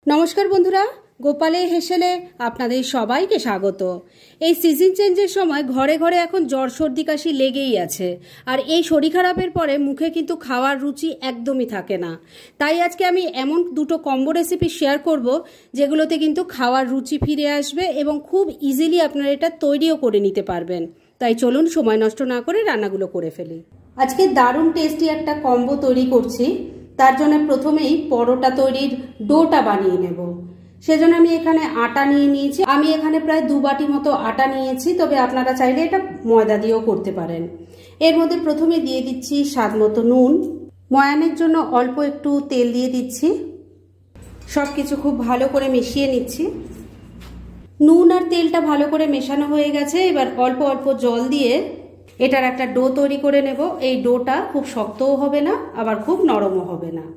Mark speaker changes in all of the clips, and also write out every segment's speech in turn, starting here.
Speaker 1: নমস্কার বন্ধুরা, গোপালের হেসেলে আপনাদের সবাইকে স্বাগত। এই সিজন চেঞ্জের সময় ঘরে ঘরে এখন জ্বর সর্দি কাশি লেগেই আছে, আর এই শরীর খারাপের পরে মুখে কিন্তু খাওয়ার রুচি একদমই থাকে না। তাই আজকে আমি এমন দুটো কম্বো রেসিপি শেয়ার করব যেগুলোতে কিন্তু খাওয়ার রুচি ফিরে আসবে এবং খুব ইজিলি আপনারা এটা তৈরিও করে নিতে পারবেন। তাই চলুন সময় নষ্ট না করে রান্নাগুলো করে ফেলি। আজকে দারুণ টেস্টি একটা কম্বো তৈরি করছি। তার জন্য প্রথমেই পরোটা তৈরির ডোটা বানিয়ে নেব। সেজন্য আমি এখানে আটা নিয়ে নিয়েছি। আমি এখানে প্রায় 2 বাটি মতো আটা নিয়েছি, তবে আপনারা চাইলে এটা ময়দা দিয়েও করতে পারেন। এর মধ্যে প্রথমে দিয়ে দিচ্ছি স্বাদ মতো নুন, ময়ানের জন্য অল্প একটু তেল দিয়ে দিচ্ছি। সব কিছু খুব ভালো করে মিশিয়ে নিচ্ছি। নুন আর তেলটা ভালো করে মেশানো হয়ে গেছে। এবার অল্প অল্প জল দিয়ে এটার একটা ডো তৈরি করে নেব। এই ডোটা খুব শক্তও হবে না, আবার খুব নরমও হবে না।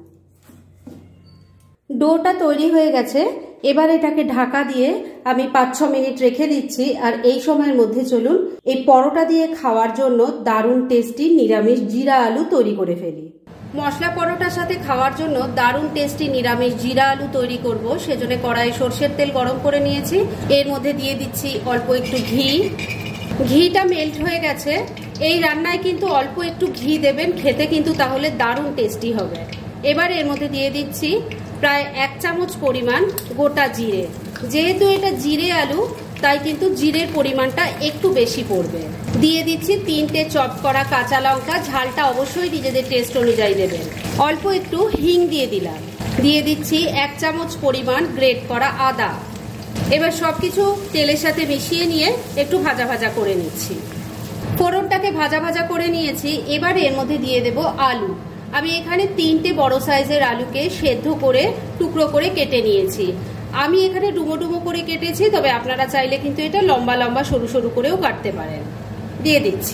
Speaker 1: ডোটা তৈরি হয়ে গেছে। এবার এটাকে ঢাকা দিয়ে আমি 5-6 মিনিট রেখে দিচ্ছি। আর এই সময়ের মধ্যে চলুন এই পরোটা দিয়ে খাওয়ার জন্য দারুণ টেস্টি নিরামিষ জিরা আলু তৈরি করে ফেলি। মশলা পরোটার সাথে খাওয়ার জন্য দারুণ টেস্টি নিরামিষ জিরা আলু তৈরি করব। সেজন্য কড়াই সরষের তেল গরম করে নিয়েছি। এর মধ্যে দিয়ে দিচ্ছি অল্প একটু ঘি। ঘিটা মেল্ট হয়ে গেছে। এই রান্নায় কিন্তু অল্প একটু ঘি দেবেন, খেতে কিন্তু তাহলে দারুণ টেস্টি হবে। এবার এর মধ্যে দিয়ে দিচ্ছি প্রায় 1 চামচ পরিমাণ গোটা জিরে। যেহেতু এটা জিরে আলু, তাই কিন্তু জিরের পরিমাণটা একটু বেশি পড়বে। দিয়ে দিচ্ছি 3টে চপ করা কাঁচা লঙ্কা। ঝালটা অবশ্যই নিজেদের টেস্ট অনুযায়ী দেবেন। অল্প একটু হিং দিয়ে দিলাম। দিয়ে দিচ্ছি 1 চামচ পরিমাণ গ্রেট করা আদা। এবার সবকিছু তেলের সাথে মিশিয়ে নিয়ে একটু ভাজা ভাজা করে নিচ্ছি। ফোড়নটাকে ভাজা ভাজা করে নিয়েছি। এবার এর মধ্যে দিয়ে দেব আলু। আমি এখানে 3টে বড় সাইজের আলুকে সেদ্ধ করে টুকরো করে কেটে নিয়েছি। আমি এখানে ডুমো ডুমো করে কেটেছি, তবে আপনারা চাইলে কিন্তু এটা লম্বা লম্বা সরু সরু করেও কাটতে পারেন। দিয়ে দিচ্ছি।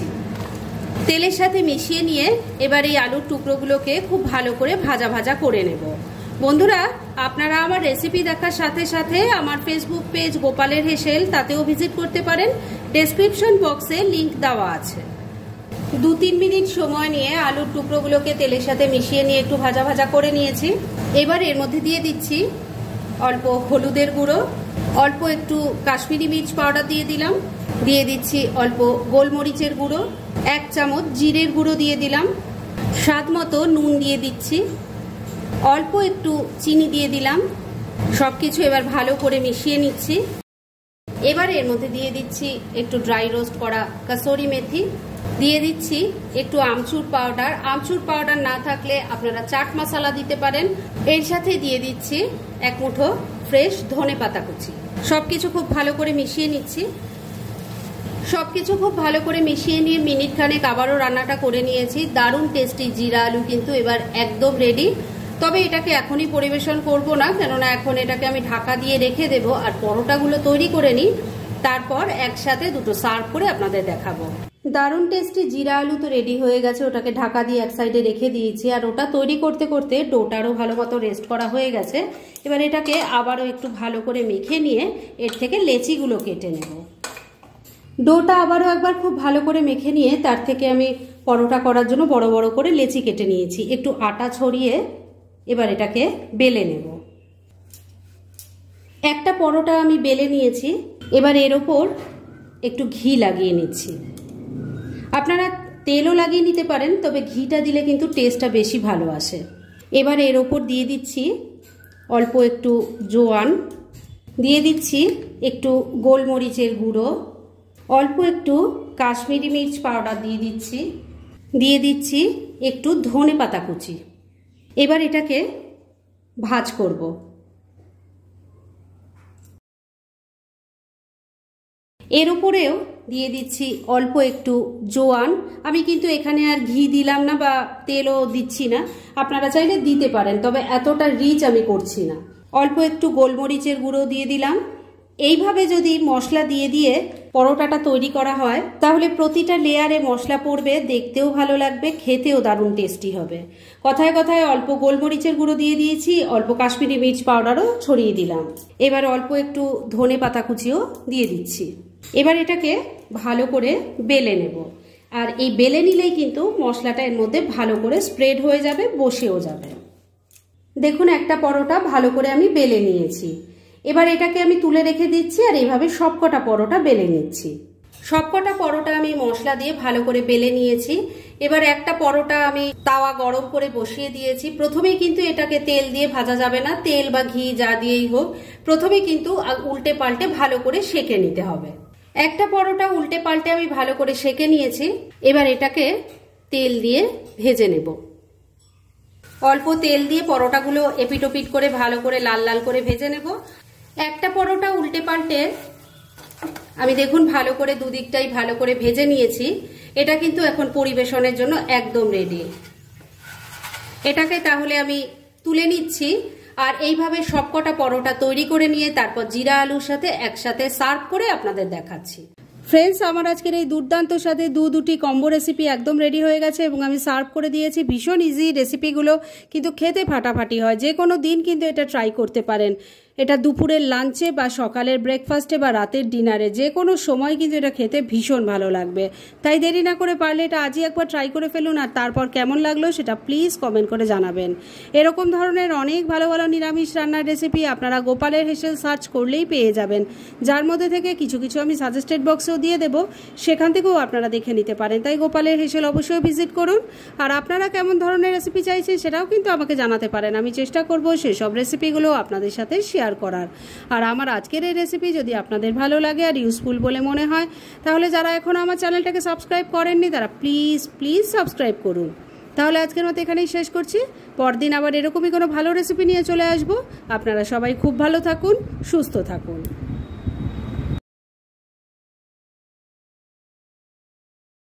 Speaker 1: তেলের সাথে মিশিয়ে নিয়ে এবার এই আলুর টুকরোগুলোকে খুব ভালো করে ভাজা ভাজা করে নেব। বন্ধুরা, আপনারা আমার রেসিপি দেখার সাথে সাথে আমার ফেসবুক পেজ গোপালের হেসেল, তাতেও ভিজিট করতে পারেন। ডেসক্রিপশন বক্সে লিংক দেওয়া আছে। 2-3 মিনিট সময় নিয়ে আলুর টুকরোগুলোকে তেলের সাথে মিশিয়ে নিয়ে একটু ভাজা ভাজা করে নিয়েছি। এবার এর মধ্যে দিয়ে দিচ্ছি অল্প হলুদের গুঁড়ো, অল্প একটু কাশ্মীরি মির্চ পাউডার দিয়ে দিলাম। দিয়ে দিচ্ছি অল্প গোলমরিচের গুঁড়ো, 1 চামচ জিরের গুঁড়ো দিয়ে দিলাম। স্বাদ মতো নুন দিয়ে দিচ্ছি। অল্প একটু চিনি দিয়ে দিলাম। সবকিছু এবার ভালো করে মিশিয়ে নিচ্ছি। এবার এর মধ্যে দিয়ে দিচ্ছি একটু ড্রাই রোস্ট করা কাসুরি মেথি। দিয়ে দিচ্ছি একটু আমচুর পাউডার। আমচুর পাউডার না থাকলে আপনারা চাট মশলা দিতে পারেন। এর সাথে দিয়ে দিচ্ছি 1 মুঠো ফ্রেশ ধনে পাতা কুচি। সবকিছু খুব ভালো করে মিশিয়ে নিচ্ছি। সবকিছু খুব ভালো করে মিশিয়ে নিয়ে মিনিট খানেক আবারও রান্নাটা করে নিয়েছি। দারুণ টেস্টি জিরা আলু কিন্তু এবার একদম রেডি। তবে এটাকে এখনই পরিবেশন করব না, কেননা এখন এটাকে আমি ঢাকা দিয়ে রেখে দেব আর পরোটাগুলো তৈরি করে নিই। তারপর একসাথে দুটো সার্ভ করে আপনাদের দেখাবো। দারুণ টেস্টি জিরা আলু তো রেডি হয়ে গেছে। ওটাকে ঢাকা দিয়ে এক সাইডে রেখে দিয়েছি। আর ওটা তৈরি করতে করতে ডোটারও ভালো মতো রেস্ট করা হয়ে গেছে। এবার এটাকে আবারও একটু ভালো করে মেখে নিয়ে এর থেকে লেচিগুলো কেটে নেব। ডোটা আবারও একবার খুব ভালো করে মেখে নিয়ে তার থেকে আমি পরোটা করার জন্য বড় বড় করে লেচি কেটে নিয়েছি। একটু আটা ছড়িয়ে এবার এটাকে বেলে নেব। একটা পরোটা আমি বেলে নিয়েছি। এবার এর ওপর একটু ঘি লাগিয়ে নিচ্ছি। আপনারা তেলও লাগিয়ে নিতে পারেন, তবে ঘিটা দিলে কিন্তু টেস্টটা বেশি ভালো আসে। এবার এর ওপর দিয়ে দিচ্ছি অল্প একটু জোয়ান। দিয়ে দিচ্ছি একটু গোলমরিচের গুঁড়ো, অল্প একটু কাশ্মীরি মির্চ পাউডার দিয়ে দিচ্ছি। দিয়ে দিচ্ছি একটু ধনে পাতা কুচি। এবার এটাকে ভাজ করব। এর উপরেও দিয়ে দিচ্ছি অল্প একটু জোয়ান। আমি কিন্তু এখানে আর ঘি দিলাম না বা তেলও দিচ্ছি না, আপনারা চাইলে দিতে পারেন, তবে এতটা রিচ আমি করছি না। অল্প একটু গোলমরিচের গুঁড়ো দিয়ে দিলাম। এইভাবে যদি মশলা দিয়ে দিয়ে পরোটাটা তৈরি করা হয় তাহলে প্রতিটা লেয়ারে মশলা পড়বে, দেখতেও ভালো লাগবে, খেতেও দারুণ টেস্টি হবে। কথায় কথায় অল্প গোলমরিচের গুঁড়ো দিয়ে দিয়েছি, অল্প কাশ্মীরি মির্চ পাউডারও ছড়িয়ে দিলাম। এবার অল্প একটু ধনে পাতা কুচিও দিয়ে দিচ্ছি। এবার এটাকে ভালো করে বেলে নেব। আর এই বেলে নিলেই কিন্তু মশলাটা এর মধ্যে ভালো করে স্প্রেড হয়ে যাবে, বসেও যাবে। দেখুন একটা পরোটা ভালো করে আমি বেলে নিয়েছি। এবার এটাকে আমি তুলে রেখে দিচ্ছি আর এইভাবে সবকটা পরোটা বেলে নিচ্ছি। সবকটা পরোটা আমি মশলা দিয়ে ভালো করে বেলে নিয়েছি। এবার একটা পরোটা আমি তাওয়া গরম করে বসিয়ে দিয়েছি। প্রথমেই কিন্তু এটাকে তেল দিয়ে ভাজা যাবে না, তেল বা ঘি যা দিয়েই হোক, প্রথমে কিন্তু উল্টে পাল্টে ভালো করে সেঁকে নিতে হবে। একটা পরোটা উল্টে পাল্টে আমি ভালো করে সেঁকে নিয়েছি। এবার এটাকে তেল দিয়ে ভেজে নেব। অল্প তেল দিয়ে পরোটাগুলো এপিট ওপিট করে ভালো করে লাল লাল করে ভেজে নেব। একটা পরোটা উল্টে পাল্টে আমি দেখুন ভালো করে দুদিকটাই ভালো করে ভেজে নিয়েছি। এটা কিন্তু এখন পরিবেশনের জন্য একদম রেডি। এটাকে তাহলে আমি তুলে নিচ্ছি আর এইভাবে সবকটা পরোটা তৈরি করে নিয়ে তারপর জিরা আলুর সাথে একসাথে সার্ভ করে আপনাদের দেখাচ্ছি। ফ্রেন্ডস, আমার আজকের এই দুর্দান্ত স্বাদে দুটি কম্বো রেসিপি একদম রেডি হয়ে গেছে এবং আমি সার্ভ করে দিয়েছি। ভীষণ ইজি রেসিপিগুলো, কিন্তু খেতে ফাটাফাটি হয়। যে কোনো দিন কিন্তু এটা ট্রাই করতে পারেন। এটা দুপুরের লাঞ্চে বা সকালের ব্রেকফাস্টে বা রাতের ডিনারে যে কোনো সময় কিন্তু এটা খেতে ভীষণ ভালো লাগবে। তাই দেরি না করে পারলে এটা আজই একবার ট্রাই করে ফেলুন আর তারপর কেমন লাগলো সেটা প্লিজ কমেন্ট করে জানাবেন। এরকম ধরনের অনেক ভালো ভালো নিরামিষ রান্নার রেসিপি আপনারা গোপালের হেসেল সার্চ করলেই পেয়ে যাবেন, যার মধ্যে থেকে কিছু কিছু আমি সাজেস্টেড বক্সেও দিয়ে দেবো, সেখান থেকেও আপনারা দেখে নিতে পারেন। তাই গোপালের হেসেল অবশ্যই ভিজিট করুন। আর আপনারা কেমন ধরনের রেসিপি চাইছেন সেটাও কিন্তু আমাকে জানাতে পারেন। আমি চেষ্টা করব সেসব রেসিপিগুলো আপনাদের সাথে শেয়ার করার। আর আমার আজকের এই রেসিপি যদি আপনাদের ভালো লাগে আর ইউজফুল বলে মনে হয়, তাহলে যারা এখন আমার চ্যানেলটাকে সাবস্ক্রাইব করেননি তারা প্লিজ সাবস্ক্রাইব করুন। তাহলে আজকের মতো এখানেই শেষ করছি। পরদিন আবার এরকমই কোনো ভালো রেসিপি নিয়ে চলে আসবো। আপনারা সবাই খুব ভালো থাকুন, সুস্থ থাকুন।